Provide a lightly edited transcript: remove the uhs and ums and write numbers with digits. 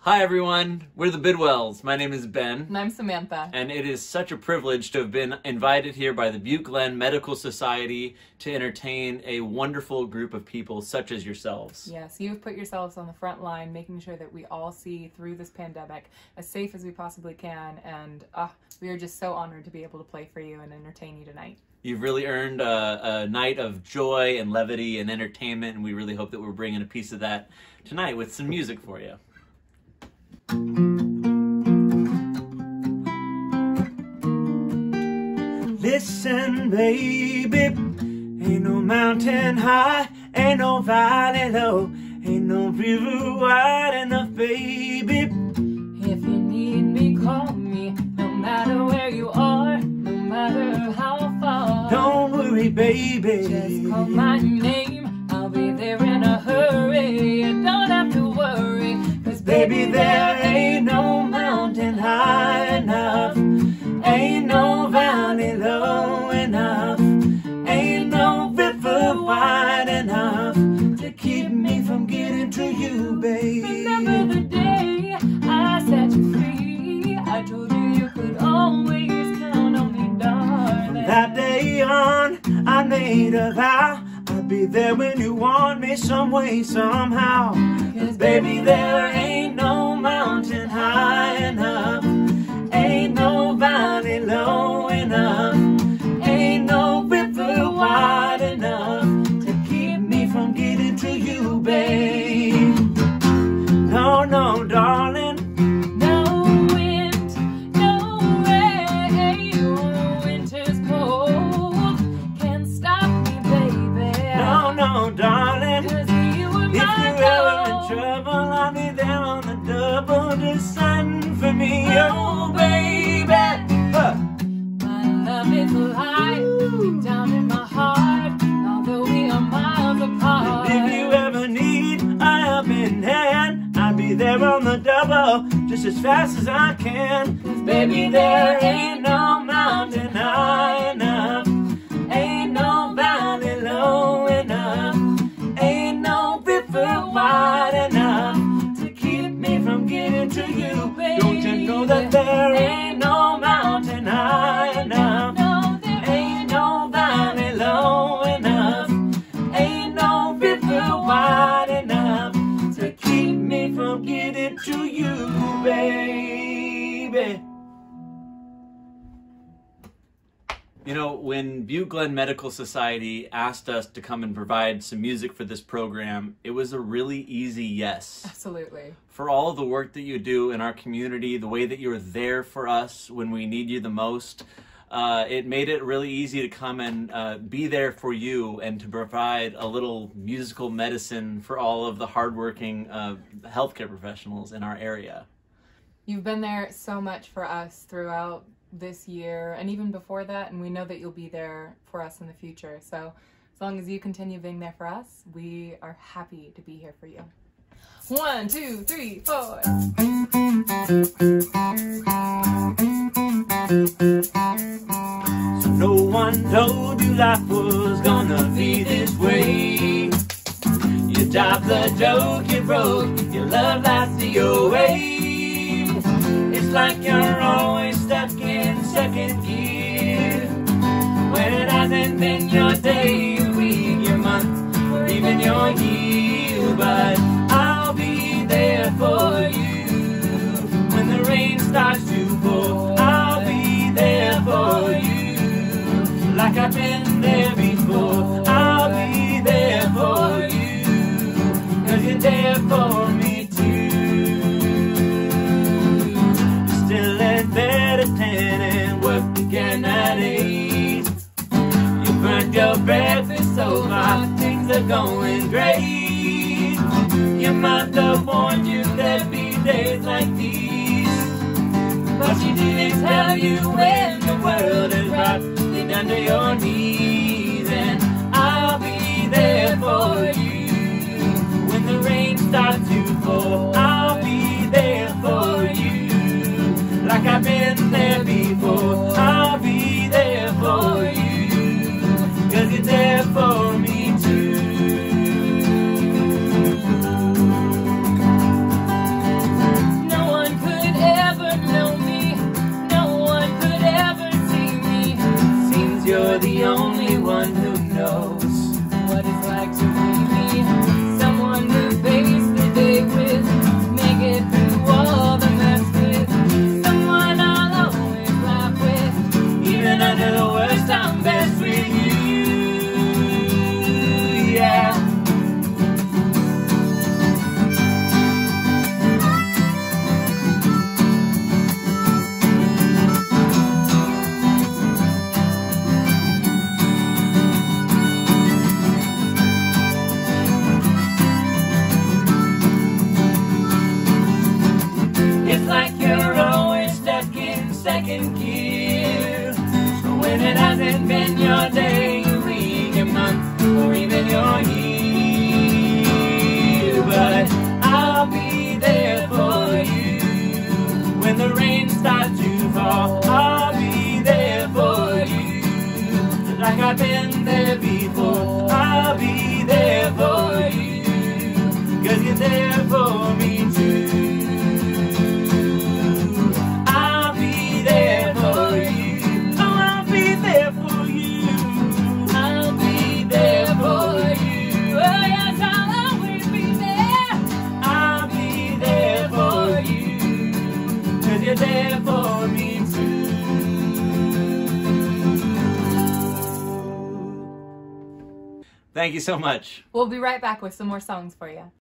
Hi everyone, we're the Bidwells. My name is Ben. And I'm Samantha. And it is such a privilege to have been invited here by the Butte-Glenn Medical Society to entertain a wonderful group of people such as yourselves. Yes, you've put yourselves on the front line, making sure that we all see through this pandemic as safe as we possibly can, and we are just so honored to be able to play for you and entertain you tonight. You've really earned a night of joy and levity and entertainment, and we really hope that we're bringing a piece of that tonight with some music for you. Listen, baby, ain't no mountain high, ain't no valley low, ain't no river wide enough, baby. If you need me, call me, no matter where you are, no matter how far. Don't worry, baby, just call my name, I'll be there in a hurry. You don't have to worry, 'cause baby, there ain't no mountain high enough, ain't no valley low enough, ain't no river wide enough to keep me from getting to you, babe. Remember the day I set you free, I told you you could always count on me, darling. From that day on, I made a vow, I'll be there when you want me some way, somehow. 'Cause baby, there ain't no mountain high enough, ain't no valley low enough, ain't no river wide enough to keep me from getting to you, babe. No, no, darling. No wind, no rain, winter's cold can't stop me, baby. No, no, darling. 'Cause you were If my you're ever in goal. trouble, I'll be there on the double, just send for me, oh baby. My love is alive, deep down in my heart, although we are miles apart. If you ever need a helping hand, I'll be there on the double, just as fast as I can. 'Cause baby, there ain't no mountain high enough, ain't no valley low enough, ain't no river wide enough to keep me from getting to you. Don't you know that there ain't no mountain high enough, No, there ain't no valley low enough, ain't no river wide enough to keep me from getting to you, baby. You know, when Butte-Glenn Medical Society asked us to come and provide some music for this program, it was a really easy yes. absolutely. For all of the work that you do in our community, the way that you're there for us when we need you the most, it made it really easy to come and be there for you and to provide a little musical medicine for all of the hardworking healthcare professionals in our area. You've been there so much for us throughout this year and even before that, and we know that you'll be there for us in the future. So as long as you continue being there for us, we are happy to be here for you. 1, 2, 3, 4. So no one told you life was gonna be this way. Your job's a joke you broke, your love lies to your way. It's like you're always stuck in second gear, when it hasn't been your day, your week, your month, or even your year. But I'll be there for you when the rain starts to pour. I'll be there for you like I've been there before. I'll be there for you 'cause you're there for me too. Still at bed at 10 and work again at 8. You burnt your breakfast so my things are going great. Your mother warned you there'd be days like these, but she didn't tell you when the world is rocking under your knees. And I'll be there for you when the rain starts to fall. I'll be there for you like I've been there before. I'll be there for you 'cause you're there for me too. I've been there before. I'll be there for you, 'cause you're there for me too. I'll be there for you. Oh, I'll be there for you. I'll be there for you. Oh, yes, I'll always be there. I'll be there for you, 'cause you're there for me too. Thank you so much. We'll be right back with some more songs for you.